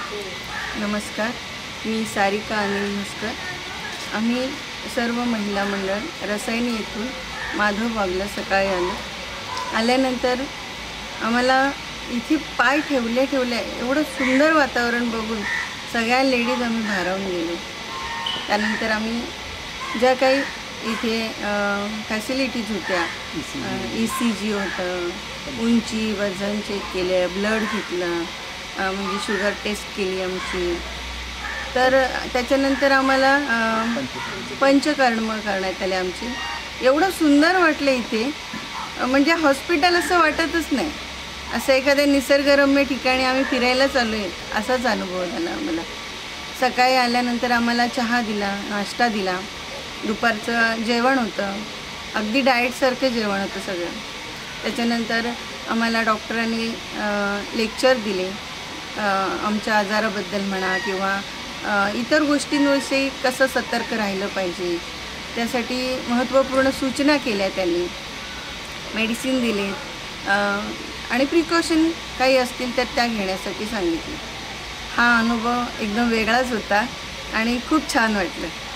नमस्कार, मी सारिका अनिल म्हस्कर। आम्ही सर्व महिला मंडळ रसायनी येथून माधव बागला सकाळी आल्यानंतर आम्हाला इथे पाय ठेवल्या एवढं सुंदर वातावरण बघून सगळ्या लेडीज आम्ही भारावून गेलो। त्यानंतर आम्ही ज्या काही इथे फॅसिलिटीज होत्या, ECG होतं, उंची वजन चेक केले, ब्लड घेतलं, म्हणजे शुगर टेस्ट केली आमची। तर त्याच्यानंतर आम्हाला पंचकर्म करण्यात आले आमची। एवढं सुंदर वाटलं इथे, म्हणजे हॉस्पिटल असं वाटतच नाही, असं एखाद्या निसर्गरम्य ठिकाणी आम्ही फिरायला चाललो आहे असाच अनुभव झाला आम्हाला। सकाळी आल्यानंतर आम्हाला चहा दिला, नाश्ता दिला, दुपारचं जेवण होतं, अगदी डाएटसारखं जेवण होतं सगळं। त्याच्यानंतर आम्हाला डॉक्टरांनी लेक्चर दिले, आमच्या आजाराबद्दल म्हणा किंवा इतर गोष्टींविषयी कसं सतर्क राहिलं पाहिजे, त्यासाठी महत्त्वपूर्ण सूचना केल्या त्यांनी, मेडिसिन दिले आणि प्रिकॉशन काही असतील तर त्या घेण्यासाठी सांगितलं। हा अनुभव एकदम वेगळाच होता आणि खूप छान वाटलं।